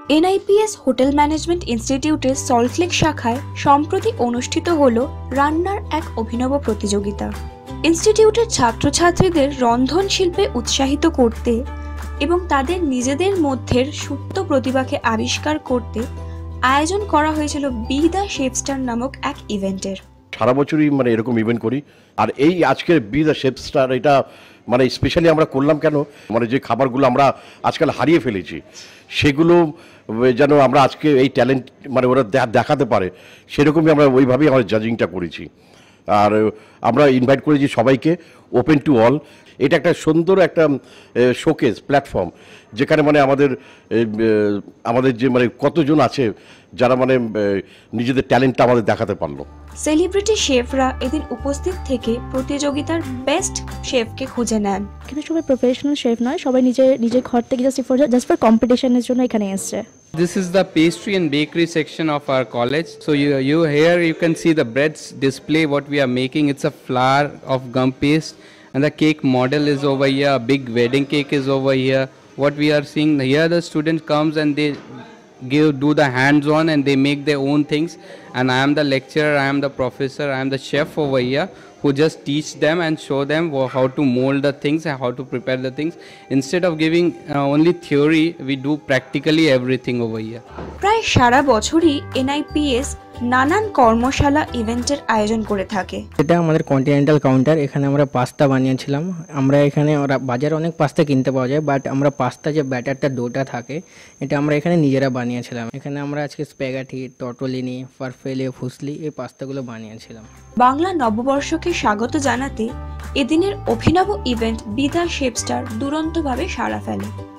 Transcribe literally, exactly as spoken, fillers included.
এনআইপিএস hotel management ইনস্টিটিউটের সল্টলেক শাখায় সম্প্রতি অনুষ্ঠিত হল রান্নার এক অভিনব প্রতিযোগিতা। ইনস্টিটিউটের ছাত্রছাত্রীদের রন্ধন শিল্পে উৎসাহিত করতে এবং তাদের নিজেদের মধ্যের সুপ্ত প্রতিভাকে আবিষ্কার করতে আয়োজন করা হয়েছিল বি দ্য শেফ স্টার নামক এক ইভেন্টের। সারা বছরই মানে এরকম ইভেন্ট করি, আর এই আজকের বি দ্য শেফ স্টার এটা মানে স্পেশালি আমরা করলাম কেন, মানে যে খাবারগুলো আমরা আজকাল হারিয়ে ফেলেছি সেগুলো যেন আমরা আজকে এই ট্যালেন্ট মানে ওরা দেখাতে পারে, সেরকমই আমরা ওইভাবেই আমরা জাজিংটা করেছি। আর আমরা ইনভাইট করেছি সবাইকে, ওপেন টু অল। এটা একটা সুন্দর একটা শোকেস প্ল্যাটফর্ম, যেখানে মানে আমাদের আমাদের যে মানে কতজন আছে যারা মানে নিজেদের ট্যালেন্টটা আমাদের দেখাতে পারলো। সেলিব্রিটি শেফরা এদিন উপস্থিত থেকে প্রতিযোগিতার বেস্ট শেফকে খুঁজে নেন। কিন্তু সবাই প্রফেশনাল শেফ নয়, সবাই নিজের নিজের ঘর থেকে জাস্ট ফর জাস্ট ফর কম্পিটিশনের জন্য এখানে এসেছে। This is the pastry and bakery section of our college. So you, you here you can see the breads display what we are making. It's a flour of gum paste, and the cake model is over here. A big wedding cake is over here. What we are seeing here, the student comes and they give do the hands-on and they make their own things. And I am the lecturer, I am the professor, I am the chef over here, who just teach them and show them how to mold the things and how to prepare the things. Instead of giving uh, only theory, we do practically everything over here. প্রায় সারা বছরই এনআইপিএস নানান কর্মশালা ইভেন্টের আয়োজন করে থাকে। এটা আমাদের কন্টিনেন্টাল কাউন্টার, এখানে আমরা পাস্তা বানিয়েছিলাম। আমরা এখানে বাজারে অনেক পাস্তা কিনতে পাওয়া যায়, বাট আমরা পাস্তা যে ব্যাটারটা ডোটা থাকে এটা আমরা এখানে নিজেরা বানিয়েছিলাম। এখানে আমরা আজকে স্প্যাগেটি, টর্টোলিনি, ফারফেলে, ফুসলি এই পাস্তাগুলো বানিয়েছিলাম। বাংলা নববর্ষকে স্বাগত জানাতে এদিনের অভিনব event be the chef star দুরন্তভাবে সাড়া ফেলে।